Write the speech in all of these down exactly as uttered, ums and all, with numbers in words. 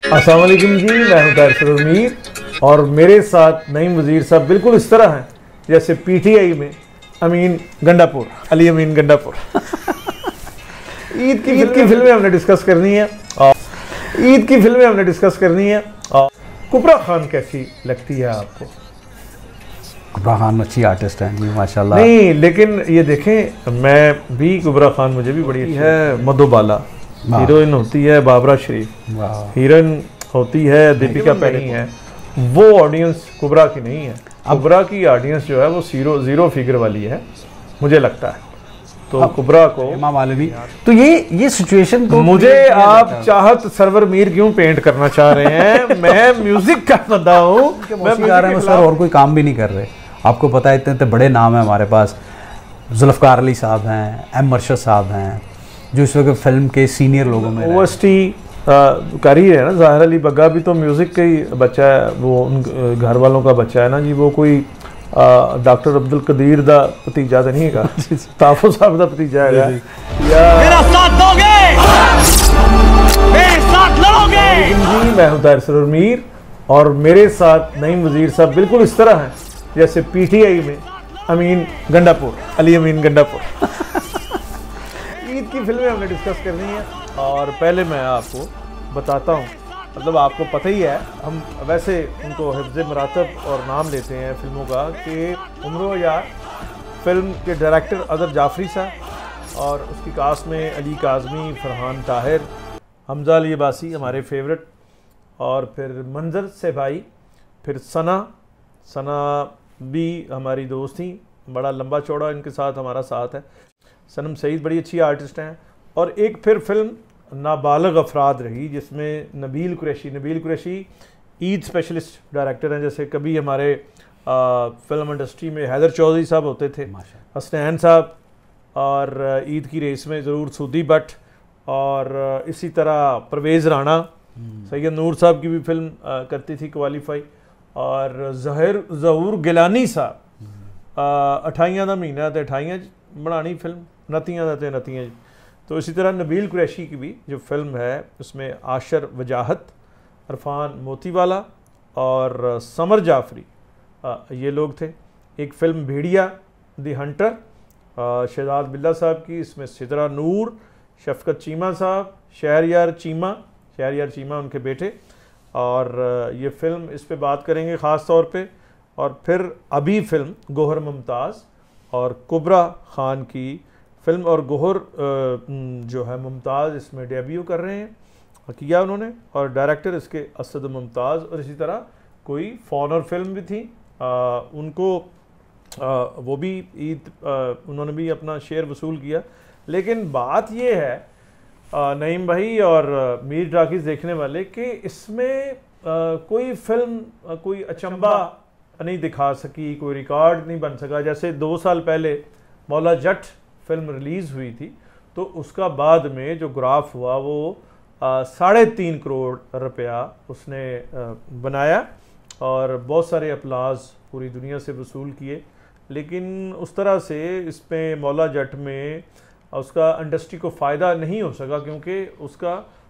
अस्सलाम वालेकुम जी, मैं हूं तारिक मीर और मेरे साथ नईम वजीर साहब बिल्कुल इस तरह हैं जैसे पीटीआई में अमीन गंडापुर, अली अमीन गंडापुर। ईद की ईद की फिल्में हमने डिस्कस करनी है और ईद की फिल्में हमने डिस्कस करनी है और कुबरा खान कैसी लगती है आपको? कुबरा खान अच्छी आर्टिस्ट हैं जी माशाल्लाह। नहीं, लेकिन ये देखें, मैं भी कुबरा खान मुझे भी बड़ी अच्छी है। मधुबाला हीरोइन होती है, बाबरा शरीफ हीरोइन होती है, दीपिका पैनी है। वो ऑडियंस कुबरा की नहीं है। कुबरा की ऑडियंस जो है वो जीरो जीरो फिगर वाली है मुझे लगता है। तो कुबरा को इमाम आलमी, तो ये ये सिचुएशन को मुझे आप चाहत सरवर मीर क्यों पेंट करना चाह रहे हैं? मैं म्यूजिक का बंदा हूँ, मैं गा रहे हैं सर, और कोई काम भी नहीं कर रहे। आपको पता है इतने इतने बड़े नाम हैं हमारे पास। जुल्फ़कार अली साहब हैं, एम अरशद साहब हैं, जो इस वक्त फिल्म के सीनियर लोगों में ओएसटी कर ही है ना। ज़ाहिर अली बग्गा भी तो म्यूज़िक का ही बच्चा है, वो उन घर वालों का बच्चा है ना जी। वो कोई डॉक्टर अब्दुल कदीर दा भतीजा तो नहीं है, ताफो साहब दा भतीजा है या मेरा साथ दोगे, मेरे साथ लड़ोगे जी। मैं हूं तारिक मीर और मेरे साथ नईम वजीर साहब बिल्कुल इस तरह हैं जैसे पीटीआई में अमीन गंडापुर, अली अमीन गंडापुर। ईद की फिल्में हमने डिस्कस करनी है और पहले मैं आपको बताता हूँ, मतलब आपको पता ही है, हम वैसे उनको हिफ्ज़ मरातब और नाम लेते हैं फिल्मों का कि उम्रो यार फिल्म के डायरेक्टर अदर जाफरी साहब और उसकी कास्ट में अली काज़मी, फरहान ताहिर, हमजा अली अब्बासी हमारे फेवरेट, और फिर मंजर से भाई, फिर सना सना भी हमारी दोस्त थी, बड़ा लंबा चौड़ा इनके साथ हमारा साथ है। सनम सईद बड़ी अच्छी आर्टिस्ट हैं। और एक फिर फिल्म नाबालग अफराद रही जिसमें नबील कुरैशी नबील कुरैशी ईद स्पेशलिस्ट डायरेक्टर हैं। जैसे कभी हमारे आ, फिल्म इंडस्ट्री में हैदर चौधरी साहब होते थे, हसनैन साहब, और ईद की रेस में ज़रूर सूदी भट्ट, और इसी तरह परवेज़ राणा, सैयद नूर साहब की भी फिल्म आ, करती थी क्वालिफाई, और जहर ज़हूर गिलानी साहब अठाइयां दा महीना ते अठाइयां बनानी फिल्म, नतियां दा ते नतियां। तो इसी तरह नबील कुरैशी की भी जो फिल्म है उसमें आशर वजाहत, अरफान मोतीवाला और समर जाफरी आ, ये लोग थे। एक film Bhediya the hunter, Shahzad Billa साहब की, इसमें सिदरा नूर, शफकत चीमा साहब, शहरयार चीमा शहरयार चीमा उनके बेटे, और ये फिल्म इस पे बात करेंगे ख़ास तौर पे। और फिर अभी फिल्म गोहर मुमताज़ और कुबरा खान की फिल्म, और गोहर जो है मुमताज़ इसमें डेब्यू कर रहे हैं, किया उन्होंने, और डायरेक्टर इसके असद मुमताज़। और इसी तरह कोई फॉनर फिल्म भी थी आ, उनको आ, वो भी ईद उन्होंने भी अपना शेयर वसूल किया। लेकिन बात ये है नईम भाई और मीर टाकीज़ देखने वाले कि इसमें आ, कोई फिल्म आ, कोई अचंबा नहीं दिखा सकी, कोई रिकॉर्ड नहीं बन सका। जैसे दो साल पहले मौला जट फिल्म रिलीज़ हुई थी, तो उसका बाद में जो ग्राफ हुआ वो साढ़े तीन करोड़ रुपया उसने आ, बनाया और बहुत सारे अपलाज पूरी दुनिया से वसूल किए। लेकिन उस तरह से इसमें मौला जट में उसका इंडस्ट्री को फ़ायदा नहीं हो सका, क्योंकि उसका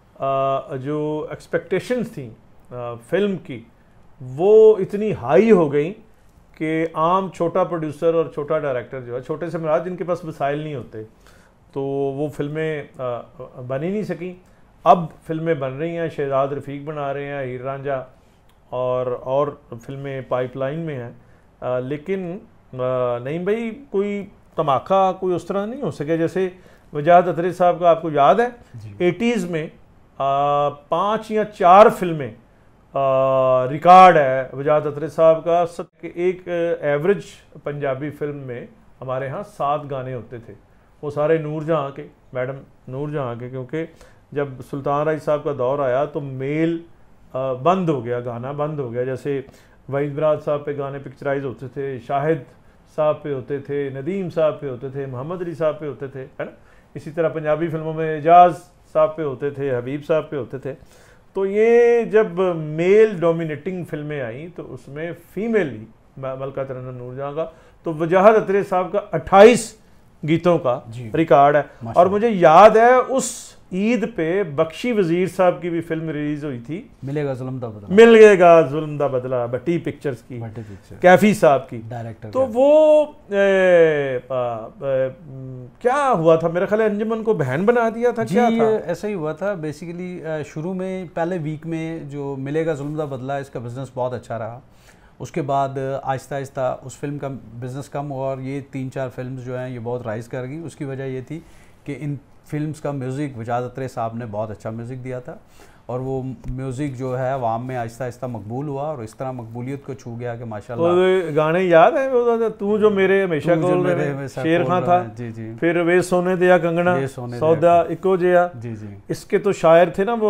आ, जो एक्सपेक्टेशंस थी आ, फिल्म की वो इतनी हाई हो गई कि आम छोटा प्रोड्यूसर और छोटा डायरेक्टर जो है, छोटे से मुराद जिनके पास वसाइल नहीं होते, तो वो फिल्में बन ही नहीं सकी। अब फिल्में बन रही हैं, शहजाद रफ़ीक बना रहे हैं, हीर रांझा और और फिल्में पाइपलाइन में हैं। लेकिन नहीं भाई कोई धमाका कोई उस तरह नहीं हो सके जैसे वजाहत अतरी साहब का। आपको याद है एटीज़ में आ, पाँच या चार फिल्में रिकॉर्ड है वजाहत अतरी साहब का। एक एवरेज पंजाबी फिल्म में हमारे यहाँ सात गाने होते थे, वो सारे नूरजहाँ के, मैडम नूरजहाँ के, क्योंकि जब सुल्तान राय साहब का दौर आया तो मेल आ, बंद हो गया, गाना बंद हो गया। जैसे वहीद बराज साहब पे गाने पिक्चराइज होते थे, शाहिद साहब पे होते थे, नदीम साहब पे होते थे, मोहम्मद अली साहब पे होते थे, है ना। इसी तरह पंजाबी फिल्मों में एजाज साहब पे होते थे, हबीब साहब पे होते थे। तो ये जब मेल डोमिनेटिंग फिल्में आई तो उसमें फीमेल ही मलका तरन्नुम नूरजहाँ का, तो वजाहत अतरी साहब का अट्ठाईस गीतों का रिकॉर्ड है। और मुझे याद है उस ईद पे बख्शी वजीर साहब की भी फिल्म रिलीज हुई थी, मिलेगा जुल्म दा बदला, मिलेगा जुल्म दा बदला, भट्टी पिक्चर्स की, भट्टी पिक्चर, कैफी साहब की डायरेक्टर। तो वो ए, आ, आ, क्या हुआ था, मेरा ख्याल है अंजुमन को बहन बना दिया था, क्या था? ऐसा ही हुआ था बेसिकली। शुरू में पहले वीक में जो मिलेगा जुल्म दा बदला, इसका बिजनेस बहुत अच्छा रहा। उसके बाद आहिस्ता आहिस्ता उस फिल्म का बिज़नेस कम हुआ और ये तीन चार फिल्म्स जो हैं ये बहुत राइज़ कर गई। उसकी वजह ये थी कि इन फिल्म्स का म्यूज़िक वजाद अत्रे साहब ने बहुत अच्छा म्यूज़िक दिया था और वो म्यूज़िक जो है आवाम में आहिस्ता आहिस्ता मकबूल हुआ और इस तरह मकबूलियत को छू गया कि माशाल्लाह। तो गाने याद है वो, तू जो मेरे हमेशा बोल रहे, शेर खां था, जी जी, फिर वे सोने दिया कंगना, सौदा इको जिया, जी जी, इसके तो शायर थे ना वो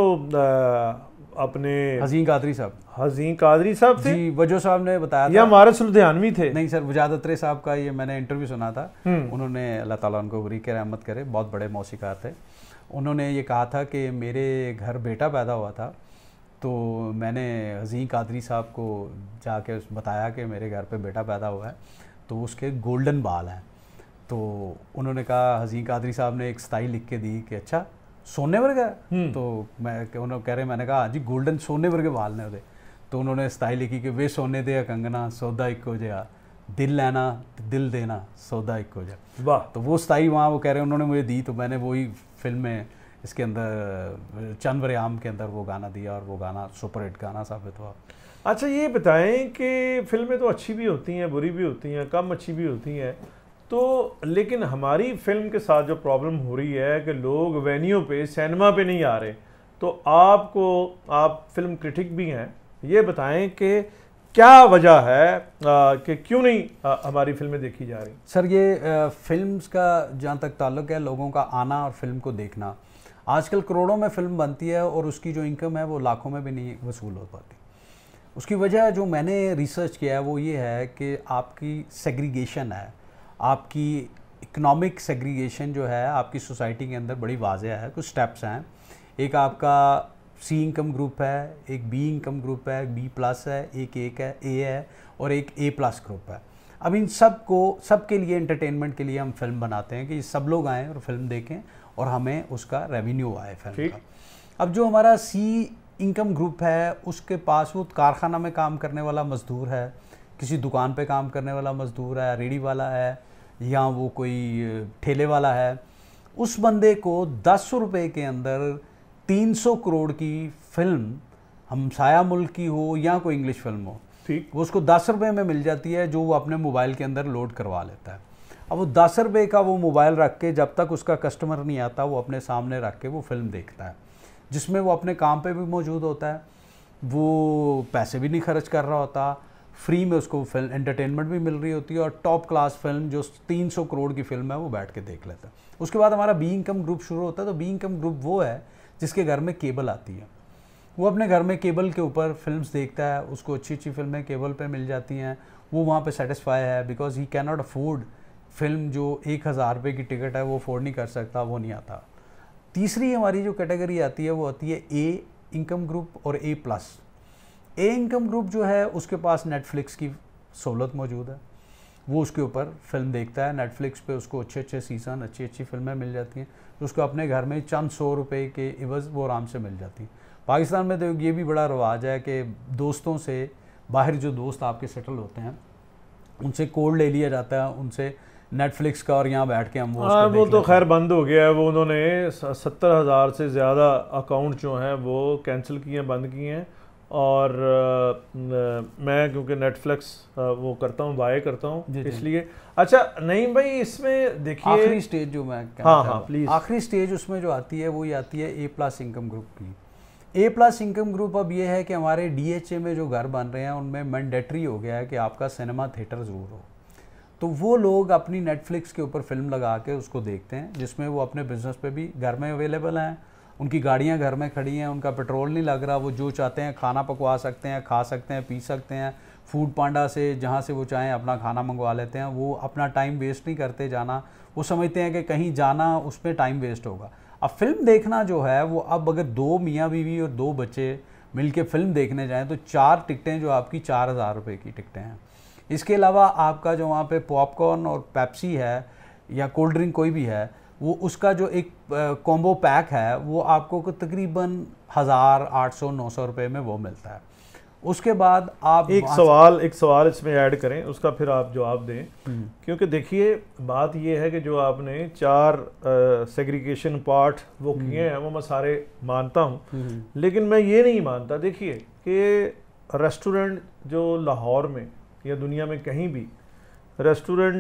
आ, अपने हज़ीन कादरी साहब, हज़ीन कादरी साहब थे जी, वजो साहब ने बताया या मारस लुधियानवी थे? नहीं सर, वजाद अत्रे साहब का ये मैंने इंटरव्यू सुना था। उन्होंने अल्लाह ताला उनको बरीक रहमत करे, बहुत बड़े मौसीकार थे। उन्होंने ये कहा था कि मेरे घर बेटा पैदा हुआ था तो मैंने हज़ीन कादरी साहब को जाके बताया कि मेरे घर पे बेटा पैदा हुआ है तो उसके गोल्डन बाल हैं। तो उन्होंने कहा, हज़ीन कादरी साहब ने एक स्टाइल लिख के दी कि अच्छा सोने वर्गा है? तो मैं उन्होंने कह रहे, मैंने कहा हाँ जी गोल्डन सोने वर्गे बाल ने उदे। तो उन्होंने स्टाइल लिखी कि वे सोने दे कंगना सौदा इको जहा, दिल लेना दिल देना सौदा इको जहा। वाह। तो वो स्टाइल वहाँ वो कह रहे हैं उन्होंने मुझे दी, तो मैंने वही फिल्म में इसके अंदर चंद वरियाम के अंदर वो गाना दिया और वो गाना सुपर हिट गाना साबित हुआ। अच्छा ये बताएं कि फिल्में तो अच्छी भी होती हैं, बुरी भी होती हैं, कम अच्छी भी होती हैं, तो लेकिन हमारी फिल्म के साथ जो प्रॉब्लम हो रही है कि लोग वेन्यू पे, सिनेमा पे नहीं आ रहे, तो आपको, आप फिल्म क्रिटिक भी हैं, ये बताएं कि क्या वजह है कि क्यों नहीं आ, हमारी फिल्में देखी जा रही? सर ये फिल्म्स का जहाँ तक ताल्लुक़ है, लोगों का आना और फिल्म को देखना, आजकल करोड़ों में फिल्म बनती है और उसकी जो इनकम है वो लाखों में भी नहीं वसूल हो पाती। उसकी वजह जो मैंने रिसर्च किया है वो ये है कि आपकी सेग्रीगेशन है, आपकी इकोनॉमिक सेग्रीगेशन जो है आपकी सोसाइटी के अंदर बड़ी वाज़ेह है। कुछ स्टेप्स हैं, एक आपका सी इनकम ग्रुप है, एक बी इनकम ग्रुप है, बी प्लस है, एक एक है ए है और एक ए प्लस ग्रुप है। अब इन सब को सब के लिए एंटरटेनमेंट के लिए हम फिल्म बनाते हैं कि सब लोग आएँ और फिल्म देखें और हमें उसका रेवेन्यू आए फिल्म का। अब जो हमारा सी इनकम ग्रुप है उसके पास वो कारखाना में काम करने वाला मज़दूर है, किसी दुकान पे काम करने वाला मज़दूर है, रेडी वाला है या वो कोई ठेले वाला है, उस बंदे को दस रुपये के अंदर तीन सौ करोड़ की फिल्म, हमसाया मुल्क की हो या कोई इंग्लिश फिल्म हो, ठीक, वो उसको दस रुपये में मिल जाती है जो वो अपने मोबाइल के अंदर लोड करवा लेता है। अब वो दस रुपये का वो मोबाइल रख के जब तक उसका कस्टमर नहीं आता वो अपने सामने रख के वो फिल्म देखता है, जिसमें वो अपने काम पे भी मौजूद होता है, वो पैसे भी नहीं खर्च कर रहा होता, फ्री में उसको फिल्म एंटरटेनमेंट भी मिल रही होती है और टॉप क्लास फिल्म जो तीन सौ करोड़ की फिल्म है वो बैठ के देख लेता है। उसके बाद हमारा बी इनकम ग्रुप शुरू होता है। तो बी इनकम ग्रुप वो है जिसके घर में केबल आती है, वो अपने घर में केबल के ऊपर फिल्म्स देखता है, उसको अच्छी अच्छी फिल्में केबल पे मिल जाती हैं, वो वहाँ पे सेटिस्फाई है because he can not afford film जो एक हज़ार रुपये की टिकट है वो अफोर्ड नहीं कर सकता, वो नहीं आता। तीसरी हमारी जो कैटेगरी आती है वो आती है ए इनकम ग्रुप और A plus. A income group जो है उसके पास नेटफ्लिक्स की सहूलत मौजूद है, वो उसके ऊपर फिल्म देखता है, नेटफ्लिक्स पे उसको अच्छे अच्छे सीज़न, अच्छी अच्छी फिल्में मिल जाती हैं, तो उसको अपने घर में चंद सौ रुपए के इवज़ वो आराम से मिल जाती हैं। पाकिस्तान में तो ये भी बड़ा रवाज है कि दोस्तों से, बाहर जो दोस्त आपके सेटल होते हैं उनसे कोड ले लिया जाता है, उनसे नेटफ्लिक्स का, और यहाँ बैठ के हम वो हाँ वो तो खैर बंद हो गया है, वो उन्होंने सत्तर हज़ार से ज़्यादा अकाउंट जो हैं वो कैंसिल किए हैं, बंद किए हैं। और आ, मैं क्योंकि नेटफ्लिक्स वो करता हूँ, बाय करता हूँ, इसलिए। अच्छा नहीं भाई, इसमें देखिए आखिरी स्टेज जो मैं हाँ हाँ प्लीज़ आखिरी स्टेज उसमें जो आती है वो ये आती है ए प्लस इनकम ग्रुप की। ए प्लस इनकम ग्रुप अब ये है कि हमारे डी एच ए में जो घर बन रहे हैं उनमें मैंडेटरी हो गया है कि आपका सिनेमा थिएटर ज़रूर हो, तो वो लोग अपनी नेटफ्लिक्स के ऊपर फिल्म लगा के उसको देखते हैं, जिसमें वो अपने बिजनेस पे भी घर में अवेलेबल हैं, उनकी गाड़ियां घर में खड़ी हैं, उनका पेट्रोल नहीं लग रहा, वो जो चाहते हैं खाना पकवा सकते हैं, खा सकते हैं, पी सकते हैं, फूड पांडा से जहाँ से वो चाहें अपना खाना मंगवा लेते हैं, वो अपना टाइम वेस्ट नहीं करते जाना, वो समझते हैं कि कहीं जाना उसमें टाइम वेस्ट होगा। अब फिल्म देखना जो है वो, अब अगर दो मियाँ बीवी और दो बच्चे मिल के फिल्म देखने जाएँ तो चार टिकटें जो आपकी चार हज़ार रुपये की टिकटें हैं। इसके अलावा आपका जो वहाँ पे पॉपकॉर्न और पेप्सी है या कोल्ड ड्रिंक कोई भी है वो उसका जो एक कॉम्बो पैक है वो आपको को तकरीबन हज़ार आठ सौ नौ सौ रुपये में वो मिलता है। उसके बाद आप एक सवाल एक सवाल इसमें ऐड करें, उसका फिर आप जवाब दें, क्योंकि देखिए बात ये है कि जो आपने चार सेग्रीगेशन पार्ट वो किए हैं वो मैं सारे मानता हूँ, लेकिन मैं ये नहीं मानता। देखिए कि रेस्टोरेंट जो लाहौर में या दुनिया में कहीं भी रेस्टोरेंट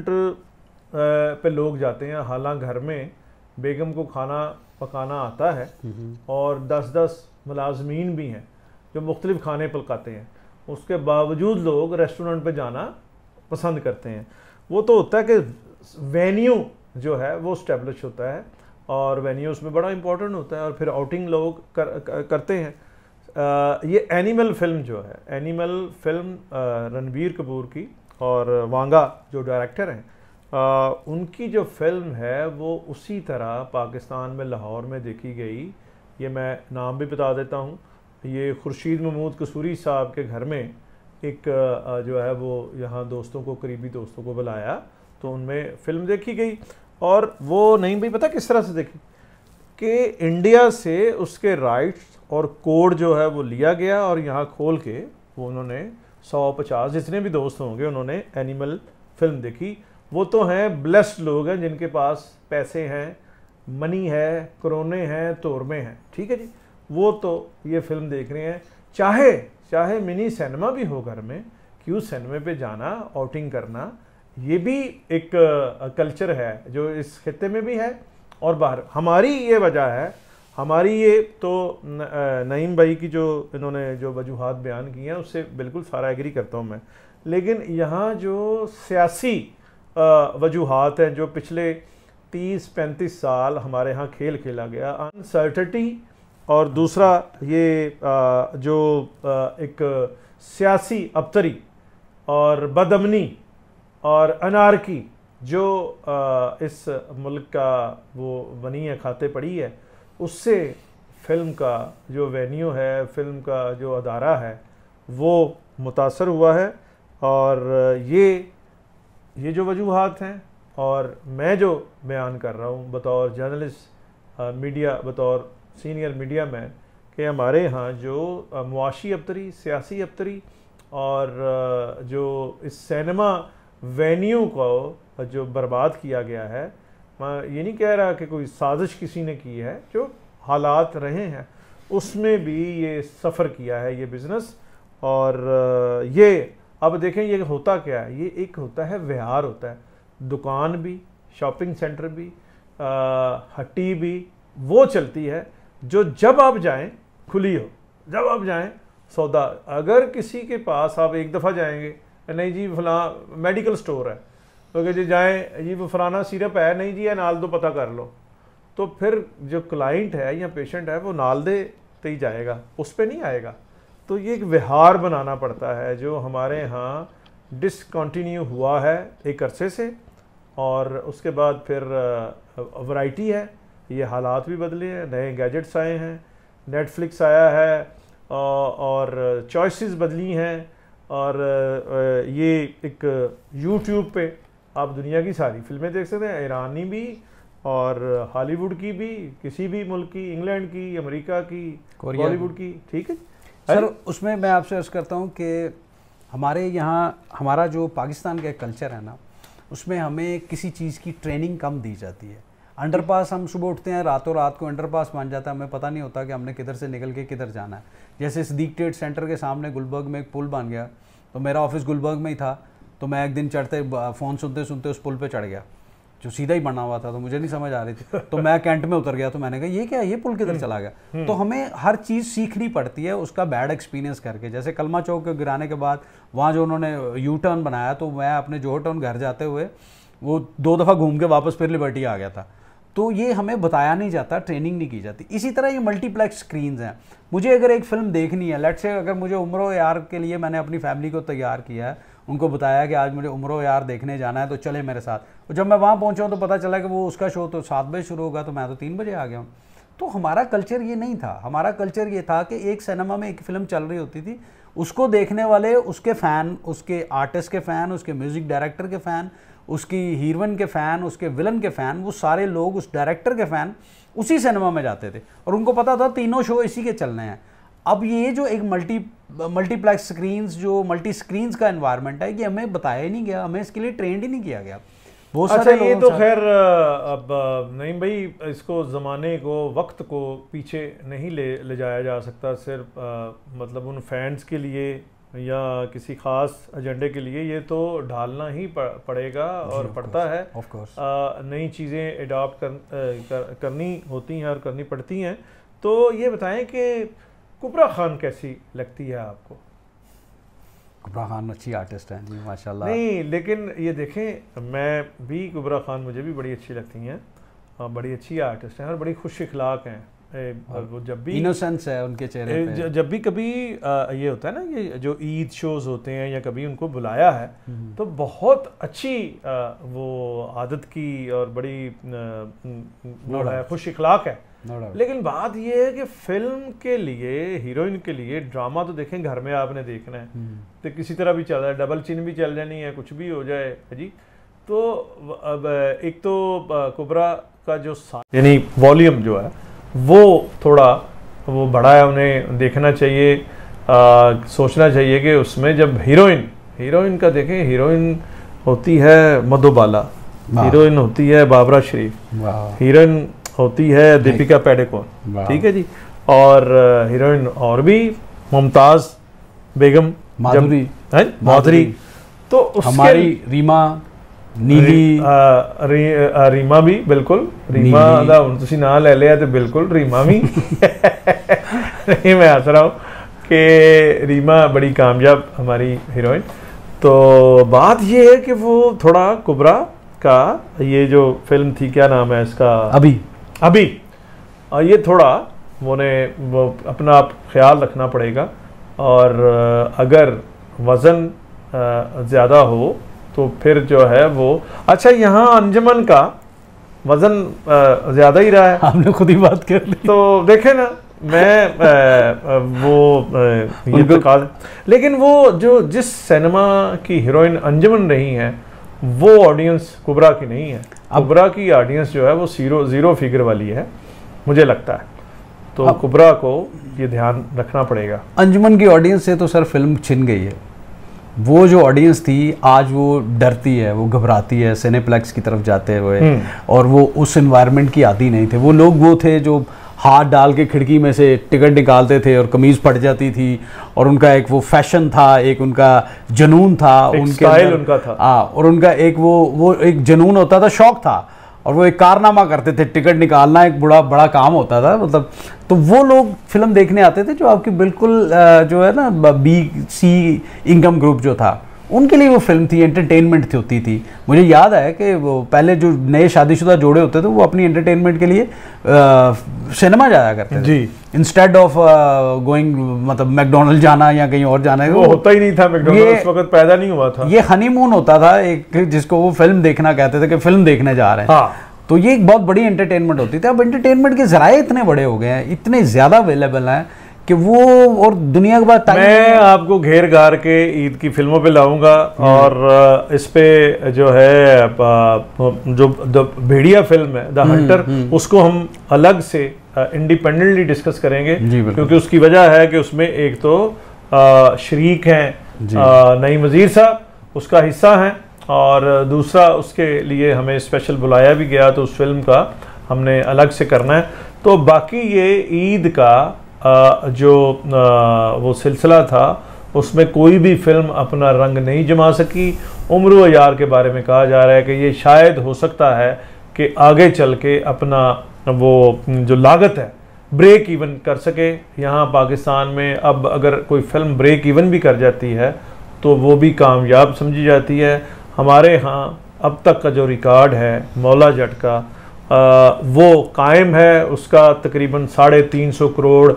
पे लोग जाते हैं, हालांकि घर में बेगम को खाना पकाना आता है और दस दस मुलाजमीन भी हैं जो मुख्तलिफ खाने पकाते हैं, उसके बावजूद लोग रेस्टोरेंट पे जाना पसंद करते हैं। वो तो होता है कि वेन्यू जो है वो स्टैब्लिश होता है और वेन्यू उसमें बड़ा इंपॉर्टेंट होता है और फिर आउटिंग लोग कर, कर, करते हैं। आ, ये एनिमल फिल्म जो है, एनिमल फिल्म रणबीर कपूर की और वांगा जो डायरेक्टर हैं, आ, उनकी जो फिल्म है वो उसी तरह पाकिस्तान में लाहौर में देखी गई। ये मैं नाम भी बता देता हूँ, ये खुर्शीद महमूद कसूरी साहब के घर में एक जो है वो यहाँ दोस्तों को, करीबी दोस्तों को बुलाया तो उनमें फ़िल्म देखी गई। और वो नहीं भी पता किस तरह से देखी कि इंडिया से उसके राइट्स और कोड जो है वो लिया गया और यहाँ खोल के वो उन्होंने सौ पचास जितने भी दोस्त होंगे उन्होंने एनिमल फिल्म देखी। वो तो हैं ब्लेस्ड लोग हैं जिनके पास पैसे हैं, मनी है, कोरोने हैं, तोरमे हैं, ठीक है जी, वो तो ये फिल्म देख रहे हैं। चाहे चाहे मिनी सिनेमा भी हो घर में, क्यों सिनेमा पे जाना, आउटिंग करना, ये भी एक कल्चर है जो इस खित्ते में भी है और बाहर। हमारी ये वजह है, हमारी ये तो नईम भाई की जो इन्होंने जो वजूहात बयान की हैं उससे बिल्कुल सारा एग्री करता हूँ मैं, लेकिन यहाँ जो सियासी वजूहात हैं जो पिछले तीस पैंतीस साल हमारे यहाँ खेल खेला गया, अनसर्टिनिटी और दूसरा ये जो एक सियासी अबतरी और बदअमनी और अनारकी जो इस मुल्क का वो बनी है, खाते पड़ी है, उससे फिल्म का जो वेन्यू है, फिल्म का जो अदारा है वो मुतासर हुआ है। और ये ये जो वजूहात हैं और मैं जो बयान कर रहा हूँ बतौर जर्नलिस्ट, मीडिया, बतौर सीनियर मीडिया मैन, कि हमारे यहाँ जो मुआशी अबतरी, सियासी अबतरी और जो इस सिनेमा वेन्यू को जो बर्बाद किया गया है, मैं ये नहीं कह रहा कि कोई साजिश किसी ने की है, जो हालात रहे हैं उसमें भी ये सफ़र किया है ये बिज़नेस। और ये अब देखें ये होता क्या है, ये एक होता है विहार होता है, दुकान भी, शॉपिंग सेंटर भी, हट्टी भी वो चलती है जो जब आप जाएं खुली हो, जब आप जाएं सौदा। अगर किसी के पास आप एक दफ़ा जाएंगे, नहीं जी फलां मेडिकल स्टोर है, तो कि जी जाएँ जी वो फलाना सिरप है, नहीं जी है नाल दो पता कर लो, तो फिर जो क्लाइंट है या पेशेंट है वो नाल दे तो ही जाएगा, उस पर नहीं आएगा। तो ये एक विहार बनाना पड़ता है जो हमारे यहाँ डिसकंटिन्यू हुआ है एक अरसे से, और उसके बाद फिर वैरायटी है, ये हालात भी बदले हैं, नए गैजेट्स आए हैं, नेटफ्लिक्स आया है और चॉइसेस बदली हैं, और ये एक यूट्यूब पे आप दुनिया की सारी फिल्में देख सकते हैं, ईरानी भी और हॉलीवुड की भी, किसी भी मुल्क की, इंग्लैंड की, अमेरिका की, बॉलीवुड की, ठीक है सर। उसमें मैं आपसे अर्ज़ करता हूँ कि हमारे यहाँ हमारा जो पाकिस्तान का कल्चर है ना, उसमें हमें किसी चीज़ की ट्रेनिंग कम दी जाती है। अंडरपास हम सुबह उठते हैं, रातों रात को अंडरपास बन जाता है, हमें पता नहीं होता कि हमने किधर से निकल के किधर जाना है। जैसे सिद्दीक ट्रेड सेंटर के सामने गुलबर्ग में एक पुल बन गया, तो मेरा ऑफिस गुलबर्ग में ही था, तो मैं एक दिन चढ़ते फ़ोन सुनते सुनते उस पुल पे चढ़ गया जो सीधा ही बना हुआ था, तो मुझे नहीं समझ आ रही थी, तो मैं कैंट में उतर गया। तो मैंने कहा ये क्या है, ये पुल किधर चला गया। तो हमें हर चीज़ सीखनी पड़ती है उसका बैड एक्सपीरियंस करके। जैसे कलमा चौक के गिराने के बाद वहाँ जो उन्होंने यू टर्न बनाया, तो मैं अपने जोहर टाउन घर जाते हुए वो दो दफ़ा घूम के वापस फिर लिबर्टी आ गया था। तो ये हमें बताया नहीं जाता, ट्रेनिंग नहीं की जाती। इसी तरह ये मल्टीप्लेक्स स्क्रीन्स हैं। मुझे अगर एक फ़िल्म देखनी है, लेट्स से अगर मुझे उम्रो यार के लिए मैंने अपनी फैमिली को तैयार किया है, उनको बताया कि आज मुझे उम्रो यार देखने जाना है तो चले मेरे साथ, और जब मैं वहाँ पहुँचा तो पता चला कि वो उसका शो तो सात बजे शुरू होगा, तो मैं तो तीन बजे आ गया हूँ। तो हमारा कल्चर ये नहीं था। हमारा कल्चर ये था कि एक सिनेमा में एक फ़िल्म चल रही होती थी, उसको देखने वाले उसके फ़ैन, उसके आर्टिस्ट के फ़ैन, उसके म्यूज़िक डायरेक्टर के फ़ैन, उसकी हीरोइन के फ़ैन, उसके विलन के फ़ैन, वो सारे लोग उस डायरेक्टर के फ़ैन उसी सिनेमा में जाते थे और उनको पता था तीनों शो इसी के चलने हैं। अब ये जो एक मल्टी मल्टीप्लेक्स स्क्रीन्स, जो मल्टी स्क्रीन्स का एनवायरनमेंट है, ये हमें बताया ही नहीं गया, हमें इसके लिए ट्रेंड ही नहीं किया गया। बहुत अच्छा, सारे ये लोगों तो खैर अब नहीं भाई, इसको ज़माने को, वक्त को पीछे नहीं ले ले जाया जा सकता सिर्फ आ, मतलब उन फैंस के लिए या किसी ख़ास एजेंडे के लिए। ये तो ढालना ही पड़ेगा और पड़ता है। ऑफ कोर्स नई चीज़ें अडॉप्ट कर, कर, करनी होती हैं और करनी पड़ती हैं। तो ये बताएं कि कुबरा खान कैसी लगती है आपको? कुबरा खान अच्छी आर्टिस्ट हैं जी, माशाल्लाह। नहीं, लेकिन ये देखें, मैं भी कुबरा खान मुझे भी बड़ी अच्छी लगती हैं, बड़ी अच्छी आर्टिस्ट हैं और बड़ी खुश इखलाक हैं। वो जब भी इनोसेंस है उनके चेहरे पे। जब भी कभी ये होता है ना, ये जो ईद शोज़ होते हैं या कभी उनको बुलाया है तो बहुत अच्छी वो आदत की और बड़ी वो है, खुश इखलाक है। लेकिन बात ये है कि फिल्म के लिए, हीरोइन के लिए ड्रामा तो देखें घर में आपने देखना है, तो किसी तरह भी चल रहा है, डबल चिन भी चल जानी है, कुछ भी हो जाए जी। तो अब एक तो कुबरा का जो यानी वॉल्यूम जो है वो थोड़ा वो बड़ा है, उन्हें देखना चाहिए, आ, सोचना चाहिए कि उसमें जब हीरोइन हीरोइन का देखें, हीरोइन होती है मधुबाला, हीरोइन होती है बाबरा शरीफ, हीरोइन होती है दीपिका पादुकोण, ठीक है जी, और हीरोइन और भी मुमताज बेगम, माधुरी, माधुरी, तो हमारी रीमा नीली, री, आ, री, आ, रीमा भी बिल्कुल, रीमा दा हुण तुसीं नाम ले लिया तो बिल्कुल रीमा भी नहीं, मैं हंस रहा हूँ कि रीमा बड़ी कामयाब हमारी हीरोइन। तो बात ये है कि वो थोड़ा कुबरा का ये जो फिल्म थी, क्या नाम है इसका, अभी अभी ये थोड़ा वो ने वो अपना आप ख्याल रखना पड़ेगा, और अगर वज़न ज़्यादा हो तो फिर जो है वो, अच्छा यहाँ अंजुमन का वज़न ज़्यादा ही रहा है, हमने खुद ही बात कर ली। तो देखे ना, मैं आ, वो आ, ये तो कहा, लेकिन वो जो जिस सिनेमा की हीरोइन अंजुमन रही है वो ऑडियंस कुबरा की नहीं है। कुबरा की ऑडियंस जो है वो जीरो जीरो फिगर वाली है मुझे लगता है, तो कुबरा को ये ध्यान रखना पड़ेगा। अंजुमन की ऑडियंस से तो सर फिल्म छिन गई है। वो जो ऑडियंस थी आज वो डरती है, वो घबराती है सिनेप्लेक्स की तरफ जाते हुए, और वो उस एनवायरनमेंट की आदी नहीं थे। वो लोग वो थे जो हाथ डाल के खिड़की में से टिकट निकालते थे और कमीज़ फट जाती थी, और उनका एक वो फैशन था, एक उनका जुनून था, उनके स्टाइल उनका था, हाँ, और उनका एक वो वो एक जुनून होता था, शौक था, और वो एक कारनामा करते थे। टिकट निकालना एक बड़ा बड़ा काम होता था, मतलब तो वो लोग फिल्म देखने आते थे जो आपकी बिल्कुल जो है ना बी सी इनकम ग्रुप जो था, उनके लिए वो फिल्म थी, एंटरटेनमेंट थी होती थी। मुझे याद है कि वो पहले जो नए शादीशुदा जोड़े होते थे वो अपनी एंटरटेनमेंट के लिए सिनेमा जाया करते थे जी, इंस्टेड ऑफ गोइंग मतलब मैकडोनल्ड जाना या कहीं और जाना। वो होता ही नहीं था, मैकडोनल्ड उस वक्त पैदा नहीं हुआ था। ये हनीमून होता था एक, जिसको वो फिल्म देखना कहते थे कि फिल्म देखने जा रहे हैं। हाँ। तो ये एक बहुत बड़ी एंटरटेनमेंट होती थी। अब एंटरटेनमेंट के जराए इतने बड़े हो गए हैं, इतने ज़्यादा अवेलेबल हैं कि वो, और दुनिया के बाद मैं आपको घेर गार के ईद की फिल्मों पे लाऊंगा, और इस पे जो है जो द भेड़िया फिल्म है द हंटर, उसको हम अलग से इंडिपेंडेंटली डिस्कस करेंगे, क्योंकि उसकी वजह है कि उसमें एक तो शरीक हैं नईम वजीर साहब, उसका हिस्सा हैं, और दूसरा उसके लिए हमें स्पेशल बुलाया भी गया, तो उस फिल्म का हमने अलग से करना है। तो बाकी ये ईद का आ, जो आ, वो सिलसिला था उसमें कोई भी फिल्म अपना रंग नहीं जमा सकी। उम्र यार के बारे में कहा जा रहा है कि ये शायद हो सकता है कि आगे चल के अपना वो जो लागत है ब्रेक इवन कर सके यहाँ पाकिस्तान में। अब अगर कोई फिल्म ब्रेक इवन भी कर जाती है तो वो भी कामयाब समझी जाती है। हमारे यहाँ अब तक का जो रिकॉर्ड है मौला जट का, आ, वो कायम है, उसका तकरीबन साढ़े तीन सौ करोड़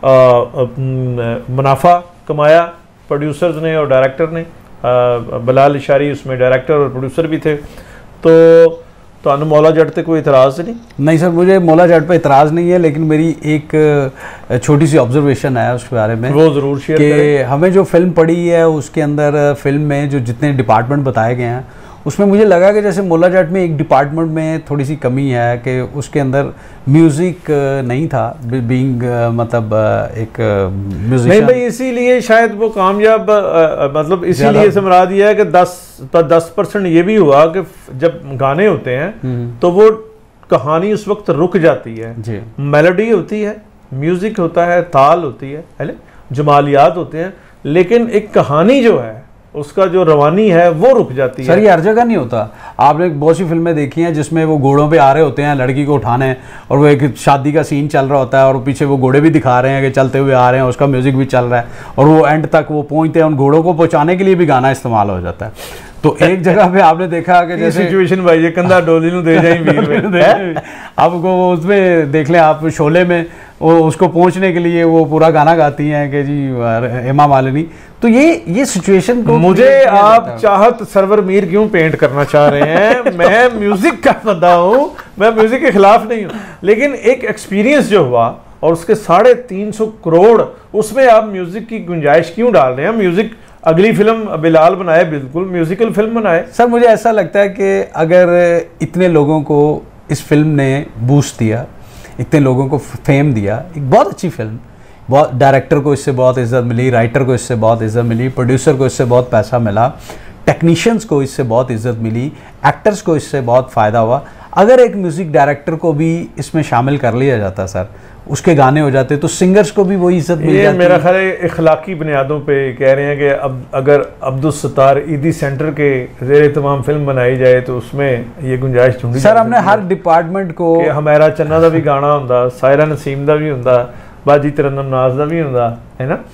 मुनाफा कमाया प्रोड्यूसर्स ने और डायरेक्टर ने। आ, बिलाल इशारी उसमें डायरेक्टर और प्रोड्यूसर भी थे। तो तो मौला जट पे कोई इतराज़ नहीं? नहीं सर, मुझे मौला जट पे इतराज़ नहीं है, लेकिन मेरी एक छोटी सी ऑब्जर्वेशन है उसके बारे में, वो ज़रूर शेयर कि हमें जो फिल्म पड़ी है उसके अंदर फिल्म में जो जितने डिपार्टमेंट बताए गए हैं उसमें मुझे लगा कि जैसे मुल्ला जाट में एक डिपार्टमेंट में थोड़ी सी कमी है कि उसके अंदर म्यूज़िक नहीं था, बीइंग मतलब एक म्यूजिक नहीं भाई, इसीलिए शायद वो कामयाब मतलब इसीलिए समरा दिया है कि दस दस परसेंट ये भी हुआ कि जब गाने होते हैं तो वो कहानी उस वक्त रुक जाती है, मेलोडी होती है, म्यूजिक होता है, ताल होती है, है जमालियात होते हैं, लेकिन एक कहानी जो है उसका जो रवानी है वो रुक जाती है। सर ये हर जगह नहीं होता। आपने बहुत सी फिल्में देखी हैं जिसमें वो घोड़ों पे आ रहे होते हैं लड़की को उठाने, और वो एक शादी का सीन चल रहा होता है और पीछे वो घोड़े भी दिखा रहे हैं कि चलते हुए आ रहे हैं, उसका म्यूजिक भी चल रहा है, और वो एंड तक वो पहुंचते हैं, उन घोड़ों को पहुंचाने के लिए भी गाना इस्तेमाल हो जाता है। तो एक जगह पे आपने देखा कि जैसे सिचुएशन भाई, ये कंधा डोली नु दे जाए वीर आपको उसमें देख लें आप, शोले में वो उसको पहुंचने के लिए वो पूरा गाना गाती हैं कि जी हेमा मालिनी। तो ये ये सिचुएशन को मुझे आप चाहत सरवर मीर क्यों पेंट करना चाह रहे हैं? मैं म्यूजिक का बंदा हूँ, मैं म्यूजिक के खिलाफ नहीं हूँ, लेकिन एक एक्सपीरियंस जो हुआ और उसके साढ़े तीन सौ करोड़, उसमें आप म्यूजिक की गुंजाइश क्यों डाल रहे हैं? म्यूजिक अगली फिल्म बिलाल बनाए, बिल्कुल म्यूजिकल फिल्म बनाए। सर मुझे ऐसा लगता है कि अगर इतने लोगों को इस फिल्म ने बूस्ट दिया, इतने लोगों को फेम दिया, एक बहुत अच्छी फिल्म, बहुत डायरेक्टर को इससे बहुत इज्जत मिली, राइटर को इससे बहुत इज्जत मिली, प्रोड्यूसर को इससे बहुत पैसा मिला, टेक्नीशियंस को इससे बहुत इज्जत मिली, एक्टर्स को इससे बहुत फ़ायदा हुआ। अगर एक म्यूज़िक डायरेक्टर को भी इसमें शामिल कर लिया जाता सर, उसके गाने हो जाते, तो सिंगर्स को भी वही इज्जत मिल जाती। मेरा ख्याल है इखलाकी बुनियादों पे कह रहे हैं कि अब अगर अब्दुल सत्तार ईदी सेंटर के ज़ेरे तमाम फिल्म बनाई जाए तो उसमें ये गुंजाइश ढूंढी सर। हमने हर डिपार्टमेंट को, हमारा चन्ना का भी गाना होंदा, सायरा नसीम का भी होंदा, बाजी तरन्नम नाज का भी होंदा, है ना।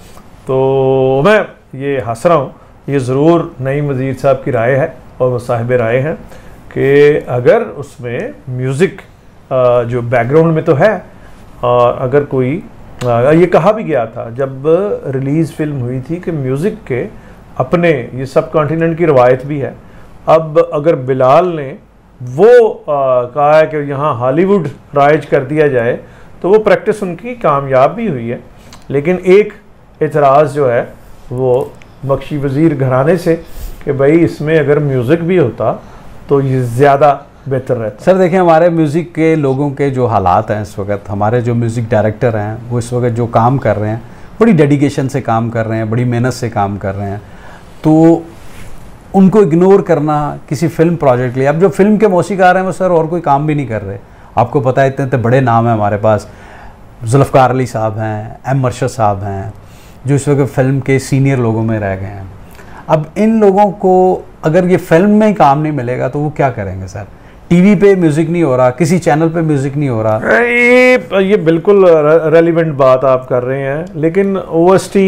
तो मैं ये हंस रहा हूँ, ये ज़रूर नईम वज़ीर साहब की राय है और वो साहिब राय हैं कि अगर उसमें म्यूज़िक जो बैकग्राउंड में तो है, और अगर कोई ये कहा भी गया था जब रिलीज़ फिल्म हुई थी कि म्यूज़िक के अपने ये सब कॉन्टिनेंट की रवायत भी है। अब अगर बिलाल ने वो आ, कहा है कि यहाँ हॉलीवुड राइज कर दिया जाए तो वो प्रैक्टिस उनकी कामयाब भी हुई है, लेकिन एक एतराज़ जो है वो बख्शी वज़ीर घराने से कि भाई इसमें अगर म्यूज़िक भी होता तो ये ज़्यादा बेहतर रहता। सर देखिए, हमारे म्यूज़िक के लोगों के जो हालात हैं इस वक्त, हमारे जो म्यूज़िक डायरेक्टर हैं वो इस वक्त जो काम कर रहे हैं, बड़ी डेडिकेशन से काम कर रहे हैं, बड़ी मेहनत से काम कर रहे हैं, तो उनको इग्नोर करना किसी फिल्म प्रोजेक्ट के लिए, अब जो फिल्म के मौसीकार हैं वो सर और कोई काम भी नहीं कर रहे। आपको पता है इतने इतने बड़े नाम हैं हमारे पास, जुल्फ़कार अली साहब हैं, एम अरशद साहब हैं, जो इस वक्त फिल्म के सीनियर लोगों में रह गए हैं। अब इन लोगों को अगर ये फिल्म में ही काम नहीं मिलेगा तो वो क्या करेंगे सर? टीवी पे म्यूजिक नहीं हो रहा, किसी चैनल पे म्यूजिक नहीं हो रहा। ये ये बिल्कुल रेलिवेंट बात आप कर रहे हैं, लेकिन ओएसटी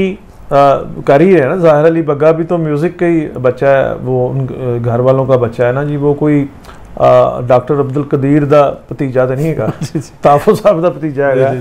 कर ही है ना। ज़ाहिर अली बग्गा भी तो म्यूज़िक का ही बच्चा है, वो उन घर वालों का बच्चा है ना जी। वो कोई डॉक्टर अब्दुल कदीर दा भतीजा तो नहीं है, ताफो साहब का भतीजा है,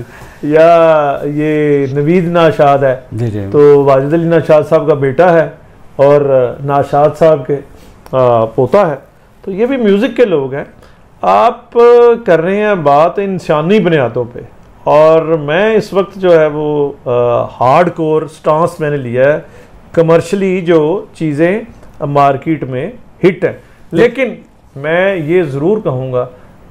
या ये नवीद नाशाद है जी जी। तो वाजिद अली नाशाद साहब का बेटा है और नाशाद साहब के आ, पोता है, तो ये भी म्यूज़िक के लोग हैं। आप कर रहे हैं बात इंसानी बुनियादों पे, और मैं इस वक्त जो है वो हार्ड कोर स्टांस मैंने लिया है, कमर्शली जो चीज़ें मार्केट में हिट हैं। लेकिन मैं ये ज़रूर कहूँगा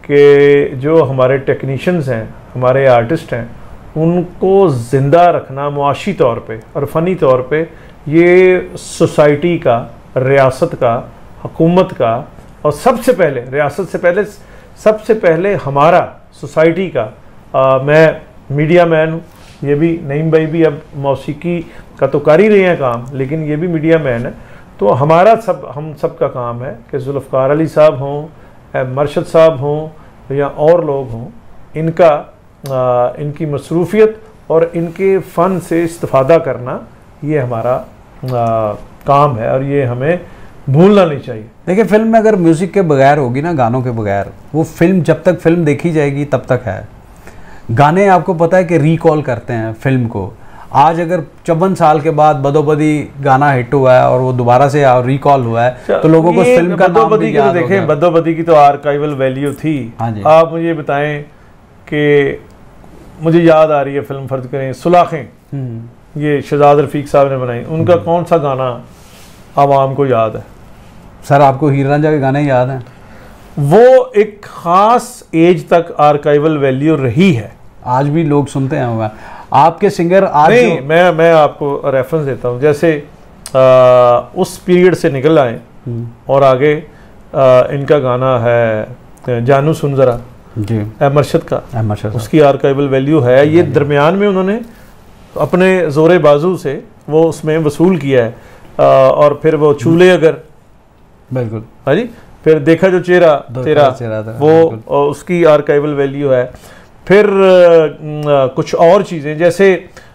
कि जो हमारे टेक्नीशियंस हैं, हमारे आर्टिस्ट हैं, उनको ज़िंदा रखना मुआशी तौर पे और फ़नी तौर पे ये सोसाइटी का, रियासत का, हुकूमत का, और सबसे पहले रियासत से पहले सबसे पहले हमारा सोसाइटी का। आ, मैं मीडिया मैन हूँ, ये भी नईम भाई भी अब मौसीकी का तो कर ही रहे हैं काम, लेकिन ये भी मीडिया मैन है। तो हमारा सब हम सब का काम है कि जुल्फ़कार अली साहब हों, मरशद साहब हों या और लोग हों, इनका आ, इनकी मसरूफियत और इनके फ़न से इस्तिफ़ादा करना ये हमारा आ, काम है, और ये हमें भूलना नहीं चाहिए। देखिए, फिल्म में अगर म्यूज़िक के बगैर होगी ना, गानों के बगैर, वो फिल्म जब तक फिल्म देखी जाएगी तब तक है। गाने आपको पता है कि रिकॉल करते हैं फिल्म को। आज अगर चौवन साल के बाद बदोबदी गाना हिट हुआ है और वो दोबारा से रिकॉल हुआ है तो लोगों को फिल्म का नाम भी याद हो गया। बदोबदी की तो आर्काइवल वैल्यू थी। हाँ जी। आप मुझे बताएं कि मुझे याद आ रही है फिल्म, फर्ज करें सुलाखें, ये शहजाद रफीक साहब ने बनाई, उनका कौन सा गाना आवाम को याद है? सर आपको हीर रांझा के गाने याद हैं? वो एक खास एज तक आर्काइवल वैल्यू रही है, आज भी लोग सुनते हैं। हुआ आपके सिंगर आज नहीं, जो... मैं मैं आपको रेफरेंस देता हूँ, जैसे आ, उस पीरियड से निकल आए और आगे आ, इनका गाना है जानू सुन जरा जी मरशद का, मरशद उसकी आर्काइवल वैल्यू है। ये दरमियान में उन्होंने अपने जोरे बाजू से वो उसमें वसूल किया है, आ, और फिर वो छूले अगर, बिल्कुल हाँ जी, फिर देखा जो चेहरा तेरा, तेरा वो उसकी आर्काइवल वैल्यू है। फिर आ, कुछ और चीज़ें जैसे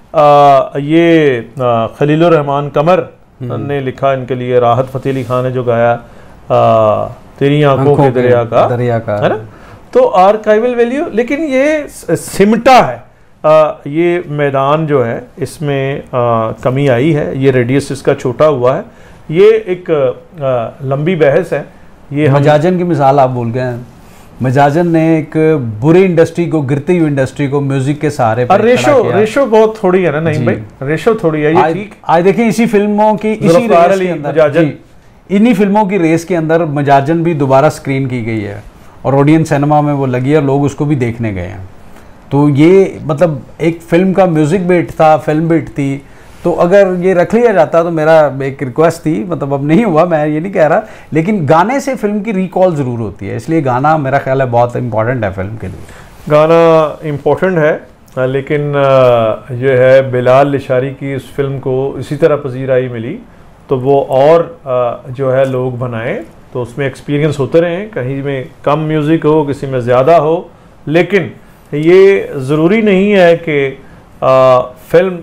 आ, ये आ, खलीलुर रहमान कमर ने लिखा इनके लिए, राहत फ़तेह अली खान ने जो गाया आ, तेरी आंखों के दरिया का, दरिया का, है ना। तो आर्काइवल वैल्यू, लेकिन ये सिमटा है, आ, ये मैदान जो है इसमें आ, कमी आई है, ये रेडियस इसका छोटा हुआ है, ये एक आ, लंबी बहस है। ये मजाजन की मिसाल आप भूल गए हैं। मजाजन ने एक बुरी इंडस्ट्री को, गिरती हुई इंडस्ट्री को म्यूजिक के सहारे पर रेशो रेशो बहुत थोड़ी है ना, नहीं भाई, रेशो थोड़ी है ये, ठीक। आज देखें इसी फिल्मों की, इसी रेस के अंदर, इन्हीं फिल्मों की रेस के अंदर मजाजन भी दोबारा स्क्रीन की गई है और ऑडियंस सिनेमा में वो लगी है, लोग उसको भी देखने गए हैं। तो ये मतलब एक फिल्म का म्यूजिक बीट था, फिल्म बीट थी, तो अगर ये रख लिया जाता तो मेरा एक रिक्वेस्ट थी, मतलब अब नहीं हुआ, मैं ये नहीं कह रहा, लेकिन गाने से फिल्म की रिकॉल ज़रूर होती है, इसलिए गाना मेरा ख्याल है बहुत इंपॉर्टेंट है फिल्म के लिए। गाना इम्पोर्टेंट है, लेकिन जो है बिलाल लिशारी की इस फिल्म को इसी तरह पजीराई मिली तो वो और जो है लोग बनाएं, तो उसमें एक्सपीरियंस होते रहें, कहीं में कम म्यूज़िक हो, किसी में ज़्यादा हो, लेकिन ये ज़रूरी नहीं है कि फिल्म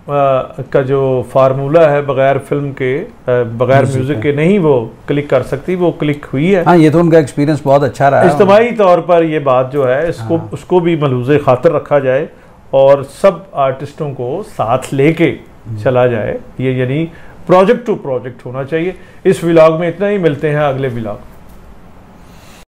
का जो फार्मूला है बगैर फिल्म के, बगैर म्यूजिक के नहीं वो क्लिक कर सकती, वो क्लिक हुई है। हाँ, ये तो उनका एक्सपीरियंस बहुत अच्छा रहा है। इज्तिमाई तौर पर ये बात जो है इसको, हाँ, उसको भी मलूज़े खातर रखा जाए और सब आर्टिस्टों को साथ लेके चला जाए, ये यानी प्रोजेक्ट टू प्रोजेक्ट होना चाहिए। इस व्लॉग में इतना ही, मिलते हैं अगले व्लॉग।